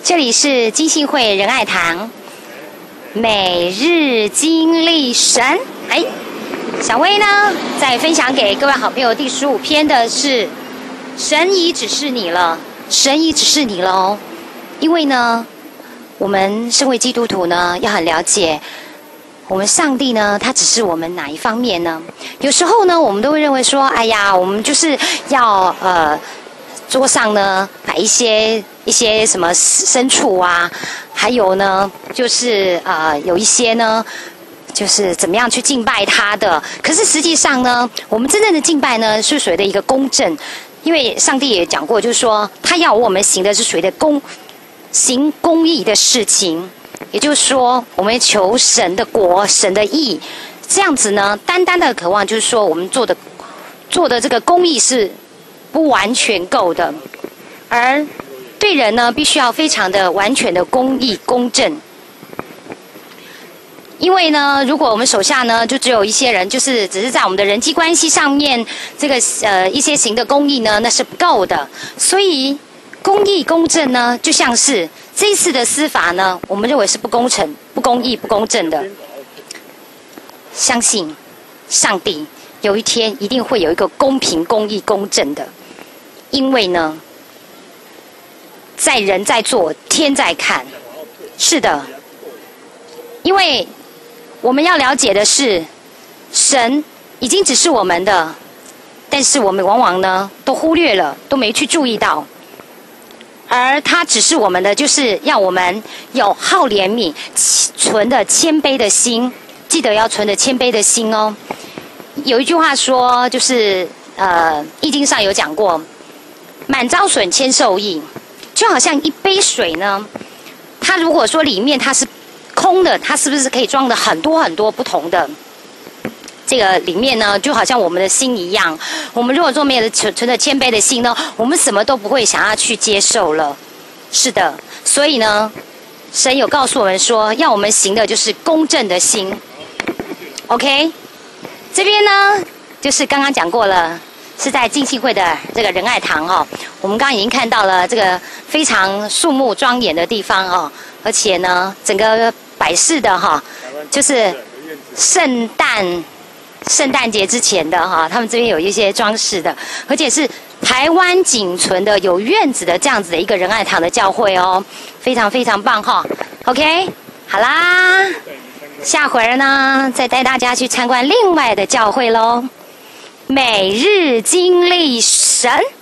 这里是基信会仁爱堂每日经历神。小薇呢，在分享给各位好朋友第15篇的是神已指示你了，神已指示你了哦。因为呢，我们身为基督徒呢，要很了解我们上帝呢，他指示我们哪一方面呢？有时候呢，我们都会认为说，哎呀，我们就是要桌上呢摆一些什么牲畜啊，还有呢就是有一些呢就是怎么样去敬拜他的。可是实际上呢，我们真正的敬拜呢是属于的一个公正，因为上帝也讲过，就是说他要我们行的是属于的行公义的事情，也就是说我们求神的国、神的义，这样子呢，单单的渴望就是说我们做的这个公义是不完全够的，而对人呢，必须要非常的完全的公义公正。因为呢，如果我们手下呢，就只有一些人，就是只是在我们的人际关系上面，这个一些行的公义呢，那是不够的。所以公义公正呢，就像是这一次的司法呢，我们认为是不公正、不公义、不公正的。相信上帝有一天一定会有一个公平、公义、公正的。因为呢，在人在做，天在看。是的，因为我们要了解的是，神已经指示我们的，但是我们往往呢都忽略了，都没去注意到。而他指示我们的，就是要我们有好怜悯、存的谦卑的心。记得要存的谦卑的心哦。有一句话说，就是易经上有讲过，满招损，谦受益。就好像一杯水呢，它如果说里面它是空的，它是不是可以装的很多很多不同的？这个里面呢，就好像我们的心一样，我们如果说没有存着谦卑的心呢，我们什么都不会想要去接受了。是的，所以呢，神有告诉我们说，要我们行的就是公正的心。OK， 这边呢，就是刚刚讲过了，是在浸信会的这个仁爱堂哦。我们刚刚已经看到了这个非常肃穆庄严的地方哦，而且呢，整个摆饰的哈，就是圣诞节之前的哈，他们这边有一些装饰的，而且是台湾仅存的有院子的这样子的一个仁爱堂的教会哦，非常非常棒哈。OK， 好啦，下回儿呢再带大家去参观另外的教会喽。每日经历神。